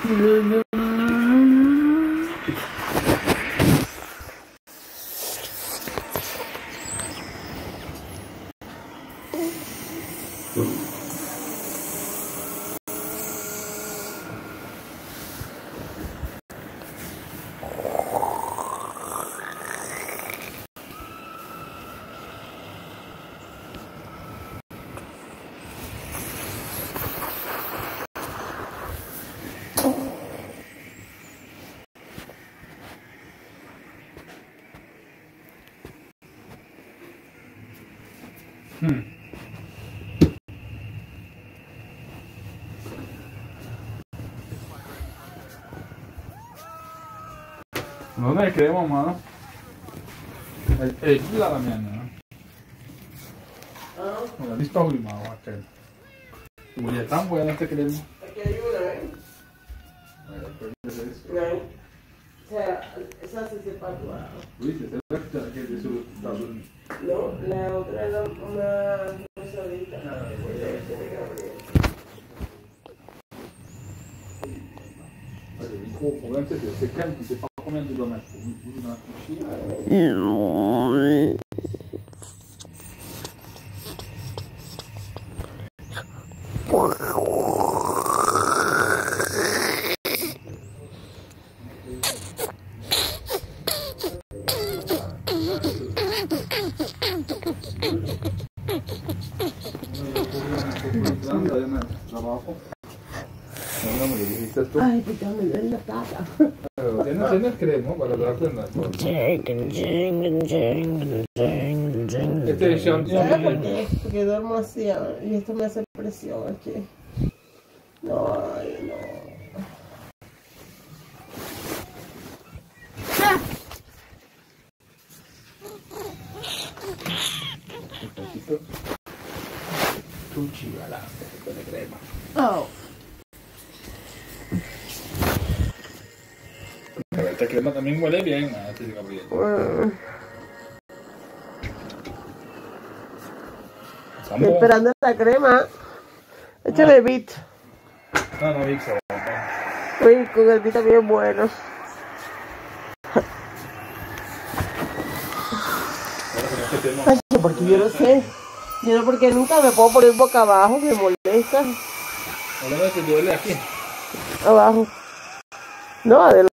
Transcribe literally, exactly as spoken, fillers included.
Hmm. Non è crema, ma è, è quella la mia, no? Ah. Allora, di spauri ma guarda. Vuoi tan buona questa crema? Perché io lei? Eh, per adesso. Lei? Cioè, sa se si è parlato. Lui si è sempre che è solo dato. No, le otra era una rosadita. Ah, ovviamente se campi si fa come anche da me, una cucina. Ay, pues ya me duele la cara. Tiene, tiene el cremo para darte una cosa. Este es ¿Sabes por qué? Porque duermo así y esto me hace presión aquí. No, ay, no. Un poquito. Tu chivala con la crema. Oh. Esta crema también huele bien, ¿no? Te digo bien. Mm. Estoy esperando esta crema. Échale bit. No, no, Vic, Uy, con el bit también bueno. Ay, porque yo no sé. Yo no, porque nunca me puedo poner boca abajo, me molesta. Ahora te duele aquí. Abajo. No, adelante.